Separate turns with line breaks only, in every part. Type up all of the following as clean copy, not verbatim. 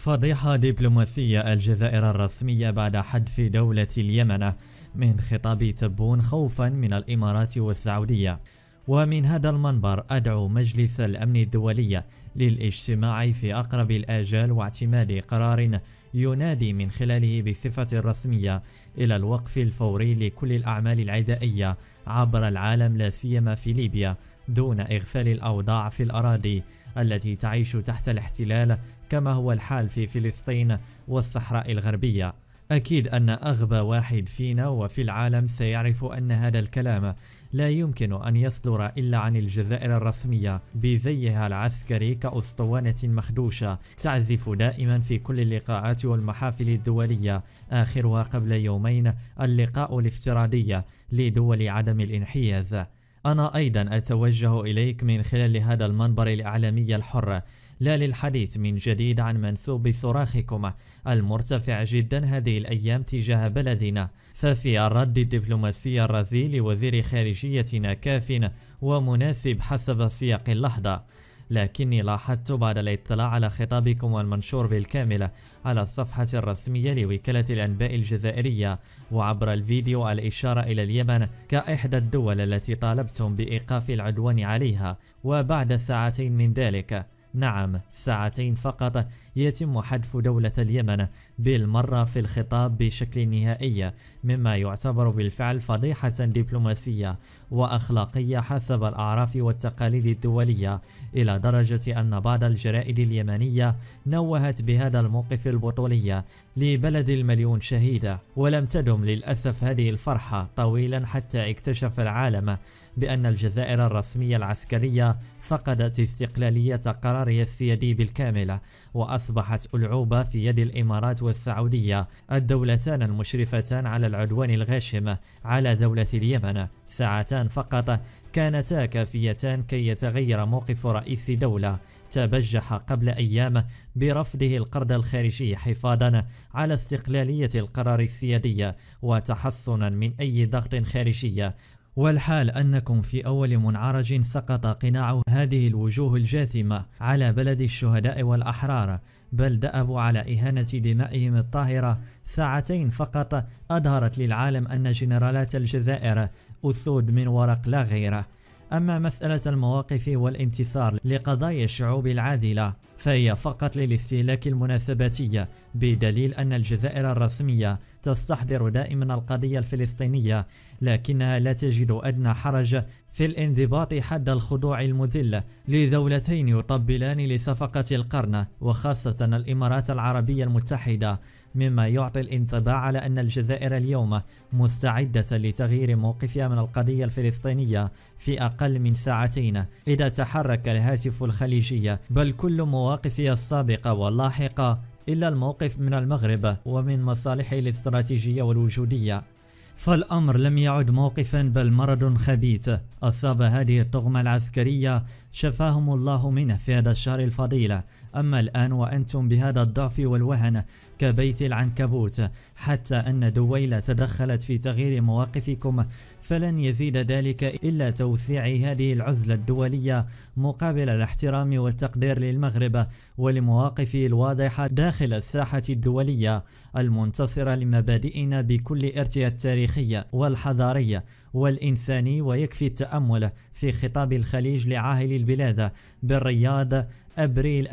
فضيحة دبلوماسية الجزائر الرسمية بعد حذف دولة اليمن من خطاب تبون خوفا من الإمارات والسعودية. ومن هذا المنبر أدعو مجلس الأمن الدولي للاجتماع في أقرب الآجال واعتماد قرار ينادي من خلاله بصفة رسمية إلى الوقف الفوري لكل الأعمال العدائية عبر العالم لا سيما في ليبيا دون إغفال الأوضاع في الأراضي التي تعيش تحت الاحتلال كما هو الحال في فلسطين والصحراء الغربية. أكيد أن أغبى واحد فينا وفي العالم سيعرف أن هذا الكلام لا يمكن أن يصدر إلا عن الجزائر الرسمية بزيها العسكري كأسطوانة مخدوشة تعزف دائما في كل اللقاءات والمحافل الدولية، آخرها قبل يومين اللقاء الافتراضي لدول عدم الانحياز. أنا أيضا أتوجه إليك من خلال هذا المنبر الإعلامي الحر لا للحديث من جديد عن منسوب صراخكم المرتفع جدا هذه الأيام تجاه بلدنا، ففي الرد الدبلوماسي الرذيل لوزير خارجيتنا كاف ومناسب حسب سياق اللحظة. لكني لاحظت بعد الاطلاع على خطابكم المنشور بالكامل على الصفحة الرسمية لوكالة الأنباء الجزائرية وعبر الفيديو الإشارة إلى اليمن كإحدى الدول التي طالبتم بإيقاف العدوان عليها، وبعد ساعتين من ذلك، نعم ساعتين فقط، يتم حذف دولة اليمن بالمرة في الخطاب بشكل نهائي، مما يعتبر بالفعل فضيحة دبلوماسية وأخلاقية حسب الأعراف والتقاليد الدولية، إلى درجة أن بعض الجرائد اليمنية نوهت بهذا الموقف البطولي لبلد المليون شهيدة. ولم تدم للأسف هذه الفرحة طويلا حتى اكتشف العالم بأن الجزائر الرسمية العسكرية فقدت استقلالية قرارها السيادي بالكامل، وأصبحت ألعوبة في يد الإمارات والسعودية الدولتان المشرفتان على العدوان الغاشم على دولة اليمن. ساعتان فقط كانتا كافيتان كي يتغير موقف رئيس دولة تبجح قبل أيام برفضه القرض الخارجي حفاظا على استقلالية القرار السيادي وتحصنا من أي ضغط خارجي. والحال أنكم في أول منعرج سقط قناع هذه الوجوه الجاثمة على بلد الشهداء والأحرار، بل دأبوا على إهانة دمائهم الطاهرة. ساعتين فقط أظهرت للعالم أن جنرالات الجزائر أسود من ورق لا غيره. أما مسألة المواقف والانتصار لقضايا الشعوب العادلة فهي فقط للاستهلاك المناسباتي، بدليل أن الجزائر الرسمية تستحضر دائما القضية الفلسطينية، لكنها لا تجد أدنى حرج في الانضباط حد الخضوع المذل لدولتين يطبلان لصفقة القرن، وخاصة الإمارات العربية المتحدة، مما يعطي الانطباع على أن الجزائر اليوم مستعدة لتغيير موقفها من القضية الفلسطينية في أقل من ساعتين إذا تحرك الهاتف الخليجي، بل كل مواقفها السابقة واللاحقة إلا الموقف من المغرب ومن مصالحه الاستراتيجية والوجودية. فالأمر لم يعد موقفا بل مرض خبيث أصاب هذه الطغمة العسكرية شفاهم الله منه في هذا الشهر الفضيل. أما الآن وأنتم بهذا الضعف والوهن كبيت العنكبوت، حتى أن دويلة تدخلت في تغيير مواقفكم، فلن يزيد ذلك إلا توسيع هذه العزلة الدولية مقابل الاحترام والتقدير للمغرب ولمواقفه الواضحة داخل الساحة الدولية المنتصرة لمبادئنا بكل ارتياح التاريخي والحضاري والإنساني. ويكفي التأمل في خطاب الخليج لعاهل البلاد بالرياض أبريل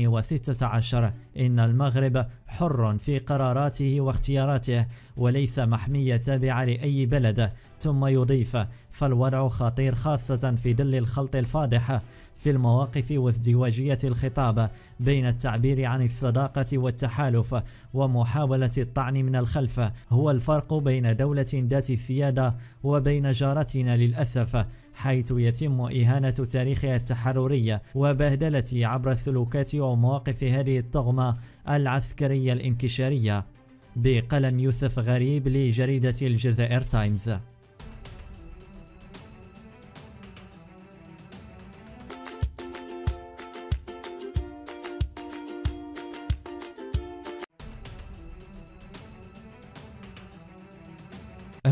2016: إن المغرب حر في قراراته واختياراته وليس محمية تابعة لأي بلد. ثم يضيف: فالوضع خطير خاصة في ظل الخلط الفاضح في المواقف وازدواجية الخطاب بين التعبير عن الصداقة والتحالف ومحاولة الطعن من الخلف. هو الفرق بين دولة ذات السيادة وبين جارتنا للأسف، حيث يتم إهانة تاريخها التحرري وبهدلته عبر السلوكات ومواقف هذه الطغمة العسكرية الانكشارية. بقلم يوسف غريب لجريدة الجزائر تايمز.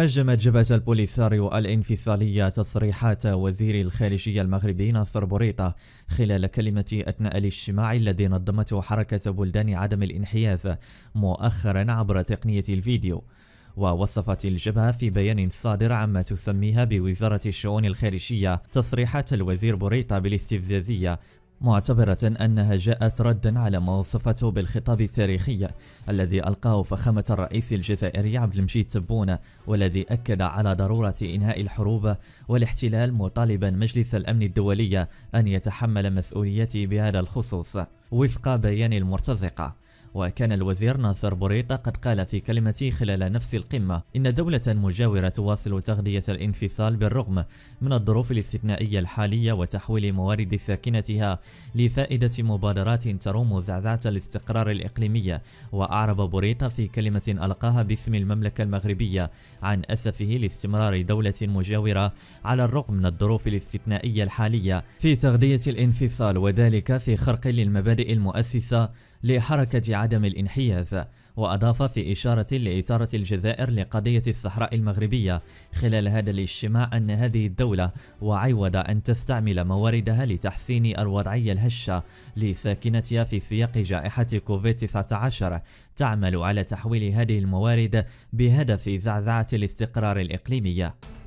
هاجمت جبهة البوليساريو الانفصالية تصريحات وزير الخارجية المغربي ناصر بوريطة خلال كلمة أثناء الاجتماع الذي نظمته حركة بلدان عدم الانحياز مؤخرا عبر تقنية الفيديو. ووصفت الجبهة في بيان صادر عما تسميها بوزارة الشؤون الخارجية تصريحات الوزير بوريطة بالاستفزازية، معتبرة أنها جاءت ردا على ما وصفته بالخطاب التاريخي الذي ألقاه فخامة الرئيس الجزائري عبد المجيد تبون، والذي أكد على ضرورة إنهاء الحروب والاحتلال، مطالبا مجلس الأمن الدولي أن يتحمل مسؤوليته بهذا الخصوص وفق بيان المرتزقة. وكان الوزير ناصر بوريطة قد قال في كلمته خلال نفس القمة إن دولة مجاورة تواصل تغذية الانفصال بالرغم من الظروف الاستثنائية الحالية وتحويل موارد ساكنتها لفائدة مبادرات تروم زعزعة الاستقرار الإقليمي. وأعرب بوريطة في كلمة ألقاها باسم المملكة المغربية عن أسفه لاستمرار دولة مجاورة على الرغم من الظروف الاستثنائية الحالية في تغذية الانفصال، وذلك في خرق للمبادئ المؤسسة لحركة عدم الانحياز. وأضاف في إشارة لإثارة الجزائر لقضية الصحراء المغربية خلال هذا الاجتماع أن هذه الدولة وعوض أن تستعمل مواردها لتحسين الوضعية الهشة لساكنتها في سياق جائحة كوفيد-19 تعمل على تحويل هذه الموارد بهدف زعزعة الاستقرار الإقليمي.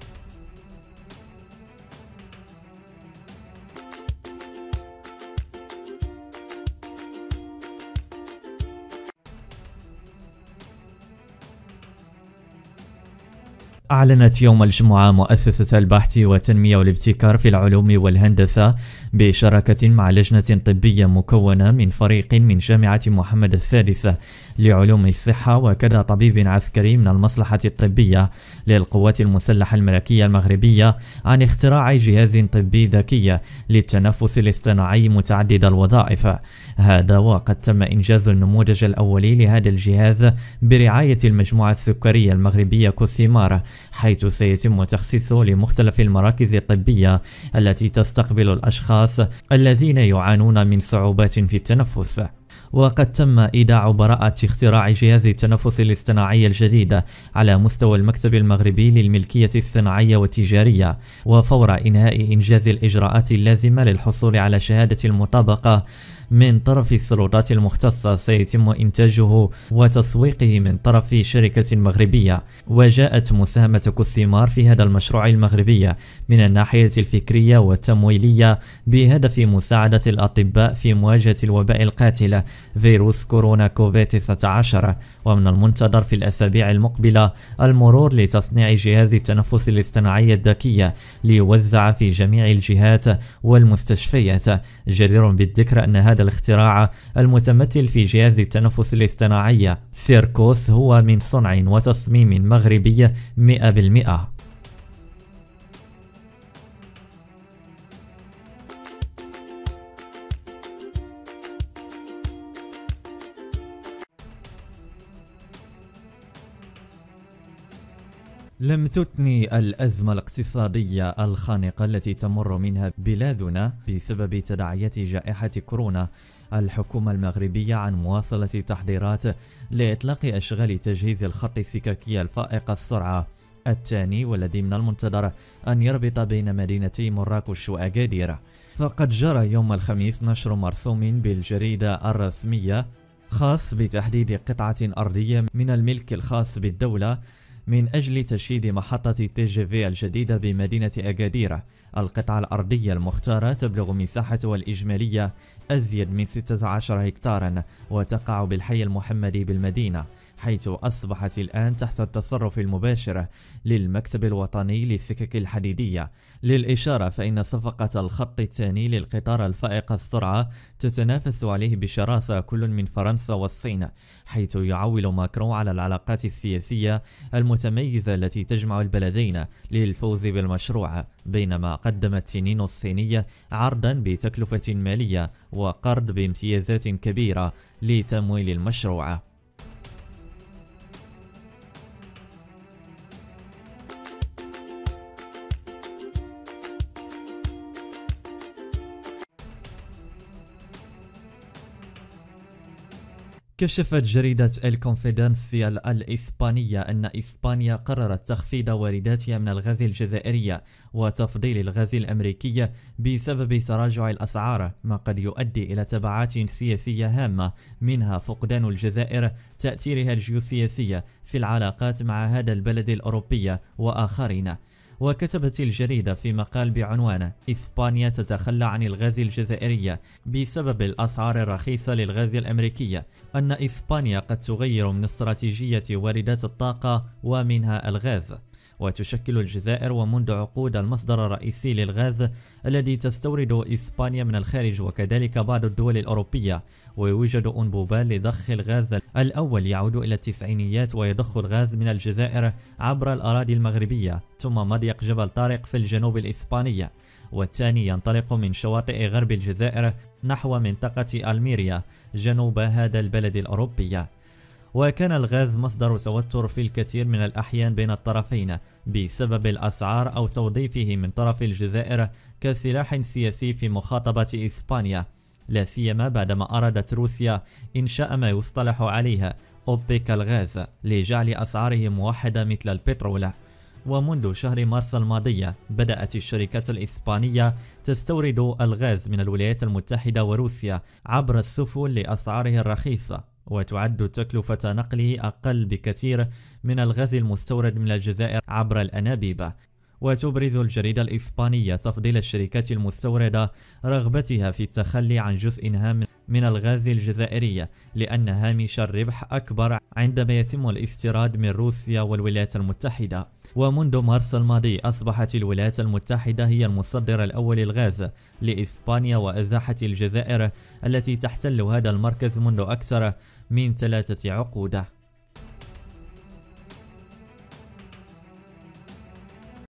أعلنت يوم الجمعة مؤسسة البحث والتنمية والابتكار في العلوم والهندسة بشراكة مع لجنة طبية مكونة من فريق من جامعة محمد السادسة لعلوم الصحة وكذا طبيب عسكري من المصلحة الطبية للقوات المسلحة الملكية المغربية عن اختراع جهاز طبي ذكي للتنفس الاصطناعي متعدد الوظائف. هذا وقد تم إنجاز النموذج الأولي لهذا الجهاز برعاية المجموعة السكرية المغربية كوسيمار، حيث سيتم تخصيصه لمختلف المراكز الطبية التي تستقبل الأشخاص الذين يعانون من صعوبات في التنفس. وقد تم إيداع براءة اختراع جهاز التنفس الاصطناعي الجديد على مستوى المكتب المغربي للملكية الصناعية والتجارية، وفور إنهاء إنجاز الإجراءات اللازمة للحصول على شهادة المطابقة من طرف السلطات المختصة سيتم إنتاجه وتسويقه من طرف شركة مغربية. وجاءت مساهمة كوسيمار في هذا المشروع المغربي من الناحية الفكرية والتمويلية بهدف مساعدة الأطباء في مواجهة الوباء القاتل فيروس كورونا كوفيد-19. ومن المنتظر في الأسابيع المقبلة المرور لتصنيع جهاز التنفس الاصطناعي الذكي ليوزع في جميع الجهات والمستشفيات. جدير بالذكر أن هذا الاختراع المتمثل في جهاز التنفس الاصطناعي سيركوس هو من صنع وتصميم مغربي 100%. لم تثني الأزمة الاقتصادية الخانقة التي تمر منها بلادنا بسبب تداعيات جائحة كورونا الحكومة المغربية عن مواصلة التحضيرات لإطلاق أشغال تجهيز الخط السككي الفائق السرعة الثاني، والذي من المنتظر أن يربط بين مدينتي مراكش وأكادير. فقد جرى يوم الخميس نشر مرسوم بالجريدة الرسمية خاص بتحديد قطعة أرضية من الملك الخاص بالدولة من أجل تشييد محطة TGV الجديدة بمدينة أكادير. القطعة الأرضية المختارة تبلغ مساحتها الإجمالية أزيد من 16 هكتارا وتقع بالحي المحمدي بالمدينة، حيث أصبحت الآن تحت التصرف المباشر للمكتب الوطني للسكك الحديدية. للإشارة فإن صفقة الخط الثاني للقطار الفائق السرعة تتنافس عليه بشراسة كل من فرنسا والصين، حيث يعول ماكرون على العلاقات السياسية المتميزة التي تجمع البلدين للفوز بالمشروع، بينما قدمت سنين الصينية عرضا بتكلفة مالية وقرض بامتيازات كبيرة لتمويل المشروع. كشفت جريدة الكونفيدنسيال الإسبانية أن إسبانيا قررت تخفيض وارداتها من الغاز الجزائري وتفضيل الغاز الأمريكي بسبب تراجع الأسعار، ما قد يؤدي إلى تبعات سياسية هامة، منها فقدان الجزائر تأثيرها الجيوسياسي في العلاقات مع هذا البلد الأوروبي وآخرين. وكتبت الجريدة في مقال بعنوان إسبانيا تتخلى عن الغاز الجزائري بسبب الأسعار الرخيصة للغاز الأمريكي أن إسبانيا قد تغير من استراتيجية واردات الطاقة ومنها الغاز، وتشكل الجزائر ومنذ عقود المصدر الرئيسي للغاز الذي تستورد إسبانيا من الخارج وكذلك بعض الدول الأوروبية. ويوجد أنبوبان لضخ الغاز، الأول يعود إلى التسعينيات ويضخ الغاز من الجزائر عبر الأراضي المغربية ثم مضيق جبل طارق في الجنوب الإسباني، والثاني ينطلق من شواطئ غرب الجزائر نحو منطقة ألميريا جنوب هذا البلد الأوروبي. وكان الغاز مصدر توتر في الكثير من الأحيان بين الطرفين بسبب الأسعار أو توظيفه من طرف الجزائر كسلاح سياسي في مخاطبة إسبانيا، لا سيما بعدما أرادت روسيا إنشاء ما يصطلح عليها أوبيك الغاز لجعل أسعاره موحدة مثل البترول. ومنذ شهر مارس الماضي بدأت الشركات الإسبانية تستورد الغاز من الولايات المتحدة وروسيا عبر السفن لأسعاره الرخيصة، وتعد تكلفة نقله أقل بكثير من الغاز المستورد من الجزائر عبر الأنابيب. وتبرز الجريدة الإسبانية تفضيل الشركات المستوردة رغبتها في التخلي عن جزء هام من الغاز الجزائري لأن هامش الربح أكبر عندما يتم الاستيراد من روسيا والولايات المتحدة. ومنذ مارس الماضي أصبحت الولايات المتحدة هي المصدر الأول للغاز لإسبانيا، وأزاحت الجزائر التي تحتل هذا المركز منذ أكثر من 3 عقود.